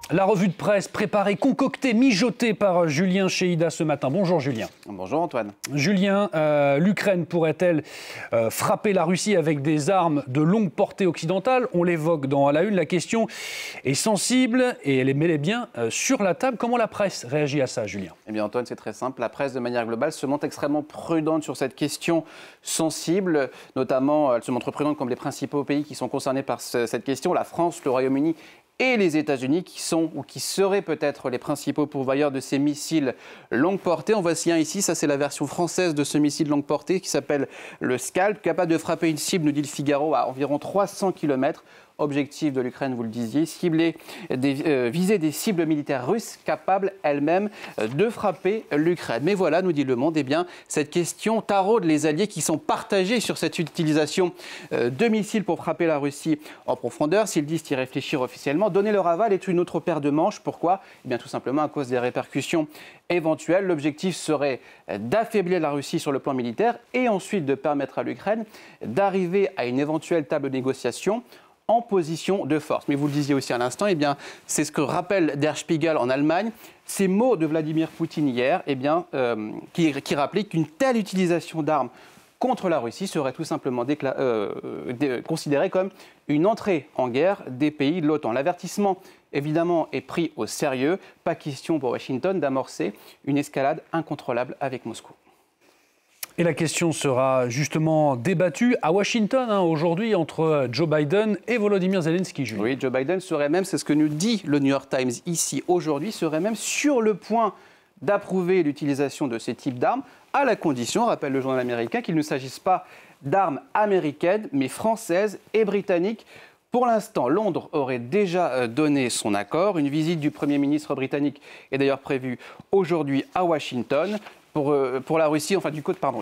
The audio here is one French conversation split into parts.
La revue de presse préparée, concoctée, mijotée par Julien Cheïda ce matin. Bonjour Julien. Bonjour Antoine. Julien, l'Ukraine pourrait-elle frapper la Russie avec des armes de longue portée occidentale? On l'évoque dans la une. La question est sensible et elle est bel et bien sur la table. Comment la presse réagit à ça, Julien? Eh bien Antoine, c'est très simple. La presse, de manière globale, se montre extrêmement prudente sur cette question sensible. Notamment, elle se montre prudente comme les principaux pays qui sont concernés par cette question. La France, le Royaume-Uni et les États-Unis qui sont ou qui seraient peut-être les principaux pourvoyeurs de ces missiles longue portée. En voici un ici, ça c'est la version française de ce missile longue portée qui s'appelle le Scalp, capable de frapper une cible, nous dit le Figaro, à environ 300 km. Objectif de l'Ukraine, vous le disiez, viser des cibles militaires russes capables elles-mêmes de frapper l'Ukraine. Mais voilà, nous dit Le Monde, eh bien, cette question taraude les alliés qui sont partagés sur cette utilisation de missiles pour frapper la Russie en profondeur. S'ils disent y réfléchir officiellement, donner leur aval est une autre paire de manches. Pourquoi? Eh bien, tout simplement à cause des répercussions éventuelles. L'objectif serait d'affaiblir la Russie sur le plan militaire et ensuite de permettre à l'Ukraine d'arriver à une éventuelle table de négociation en position de force. Mais vous le disiez aussi à l'instant, eh bien, c'est ce que rappelle Der Spiegel en Allemagne. Ces mots de Vladimir Poutine hier, eh bien, qui rappelaient qu'une telle utilisation d'armes contre la Russie serait tout simplement considérée comme une entrée en guerre des pays de l'OTAN. L'avertissement, évidemment, est pris au sérieux. Pas question pour Washington d'amorcer une escalade incontrôlable avec Moscou. Et la question sera justement débattue à Washington aujourd'hui entre Joe Biden et Volodymyr Zelensky. Julien. Oui, Joe Biden serait même, c'est ce que nous dit le New York Times ici aujourd'hui, serait même sur le point d'approuver l'utilisation de ces types d'armes, à la condition, rappelle le journal américain, qu'il ne s'agisse pas d'armes américaines, mais françaises et britanniques. Pour l'instant, Londres aurait déjà donné son accord. Une visite du Premier ministre britannique est d'ailleurs prévue aujourd'hui à Washington. Pour la Russie, enfin du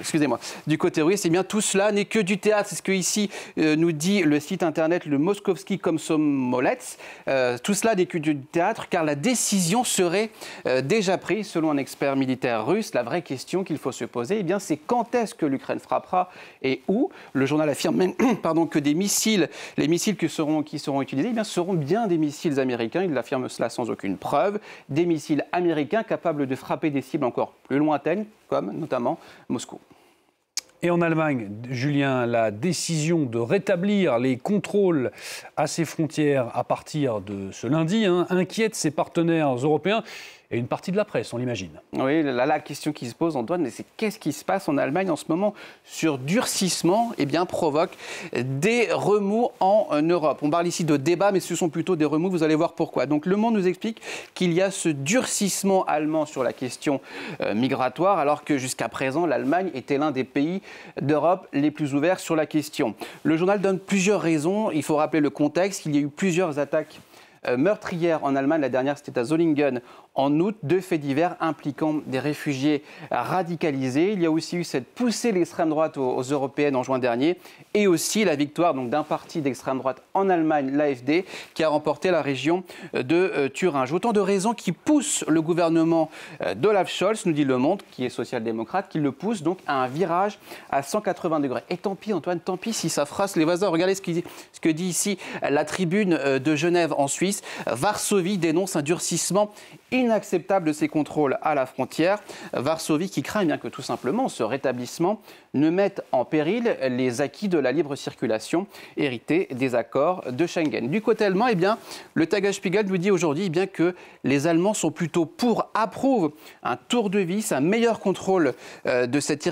côté russe, eh bien tout cela n'est que du théâtre. C'est ce que ici nous dit le site internet le Moskovski Komsomolets. Tout cela n'est que du théâtre car la décision serait déjà prise selon un expert militaire russe. La vraie question qu'il faut se poser, eh bien c'est quand est-ce que l'Ukraine frappera et où. Le journal affirme même que les missiles qui seront utilisés, eh bien, seront bien des missiles américains. Il affirme cela sans aucune preuve. Des missiles américains capables de frapper des cibles encore plus lointaines, comme notamment Moscou. Et en Allemagne, Julien, la décision de rétablir les contrôles à ses frontières à partir de ce lundi inquiète ses partenaires européens et une partie de la presse, on l'imagine. Oui, la question qui se pose, Antoine, c'est qu'est-ce qui se passe en Allemagne en ce moment sur durcissement, eh bien, provoque des remous en Europe. On parle ici de débat, mais ce sont plutôt des remous, vous allez voir pourquoi. Donc Le Monde nous explique qu'il y a ce durcissement allemand sur la question migratoire, alors que jusqu'à présent, l'Allemagne était l'un des pays d'Europe les plus ouverts sur la question. Le journal donne plusieurs raisons. Il faut rappeler le contexte, qu'il y a eu plusieurs attaques meurtrière en Allemagne. La dernière, c'était à Solingen en août. 2 faits divers impliquant des réfugiés radicalisés. Il y a aussi eu cette poussée de l'extrême droite aux européennes en juin dernier et aussi la victoire d'un parti d'extrême droite en Allemagne, l'AfD, qui a remporté la région de Thuringe. Autant de raisons qui poussent le gouvernement d'Olaf Scholz, nous dit Le Monde, qui est social-démocrate, qui le pousse donc à un virage à 180 degrés. Et tant pis, Antoine, tant pis si ça froisse les voisins. Regardez ce que dit ici la tribune de Genève en Suisse. Varsovie dénonce un durcissement inacceptable de ses contrôles à la frontière. Varsovie qui craint bien que tout simplement ce rétablissement ne mette en péril les acquis de la libre circulation hérités des accords de Schengen. Du côté allemand, eh bien, le Tagesspiegel nous dit aujourd'hui eh bien, que les Allemands sont plutôt approuvent un tour de vis, un meilleur contrôle de cette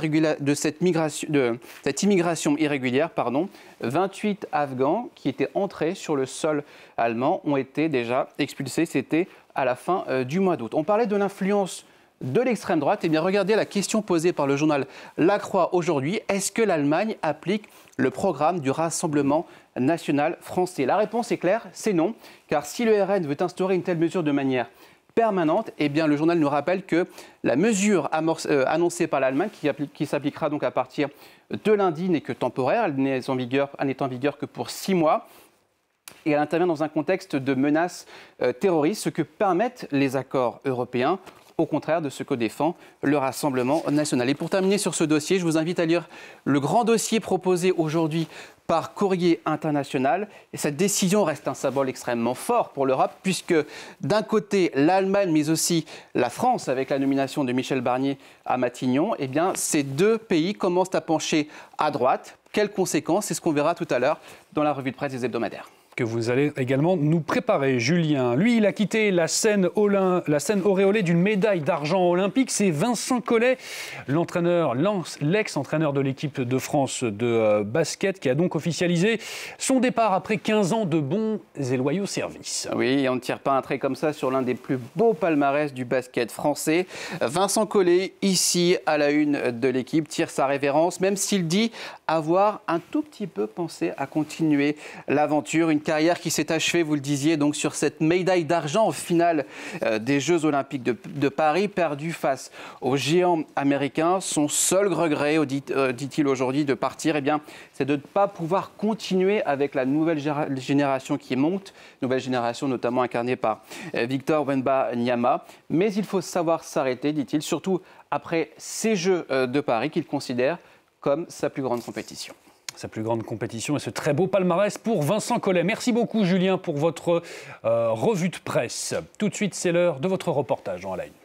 immigration irrégulière. 28 Afghans qui étaient entrés sur le sol allemand ont été déjà expulsés. C'était à la fin du mois d'août. On parlait de l'influence de l'extrême droite. Eh bien, regardez la question posée par le journal La Croix aujourd'hui. Est-ce que l'Allemagne applique le programme du Rassemblement national français? La réponse est claire, c'est non. Car si le RN veut instaurer une telle mesure de manière permanente, eh bien, le journal nous rappelle que la mesure annoncée par l'Allemagne, qui s'appliquera donc à partir de lundi, n'est que temporaire. Elle n'est en vigueur que pour 6 mois. Et elle intervient dans un contexte de menaces terroristes, ce que permettent les accords européens au contraire de ce que défend le Rassemblement national. Et pour terminer sur ce dossier, je vous invite à lire le grand dossier proposé aujourd'hui par Courrier International. Et cette décision reste un symbole extrêmement fort pour l'Europe, puisque d'un côté, l'Allemagne, mais aussi la France, avec la nomination de Michel Barnier à Matignon, eh bien, ces deux pays commencent à pencher à droite. Quelles conséquences? C'est ce qu'on verra tout à l'heure dans la revue de presse des hebdomadaires. Que vous allez également nous préparer, Julien. Lui, il a quitté la scène auréolée d'une médaille d'argent olympique. C'est Vincent Collet, l'ex-entraîneur de l'équipe de France de basket, qui a donc officialisé son départ après 15 ans de bons et loyaux services. Oui, et on ne tire pas un trait comme ça sur l'un des plus beaux palmarès du basket français. Vincent Collet, ici à la une de l'équipe, tire sa révérence, même s'il dit avoir un tout petit peu pensé à continuer l'aventure. Une carrière qui s'est achevée, vous le disiez, donc sur cette médaille d'argent au final des Jeux Olympiques de Paris, perdue face aux géants américains. Son seul regret, dit-il aujourd'hui, de partir, eh bien, c'est de ne pas pouvoir continuer avec la nouvelle génération qui monte, nouvelle génération notamment incarnée par Victor Wembanyama. Mais il faut savoir s'arrêter, dit-il, surtout après ces Jeux de Paris qu'il considère comme sa plus grande compétition. Sa plus grande compétition et ce très beau palmarès pour Vincent Collet. Merci beaucoup Julien pour votre revue de presse. Tout de suite, c'est l'heure de votre reportage en live.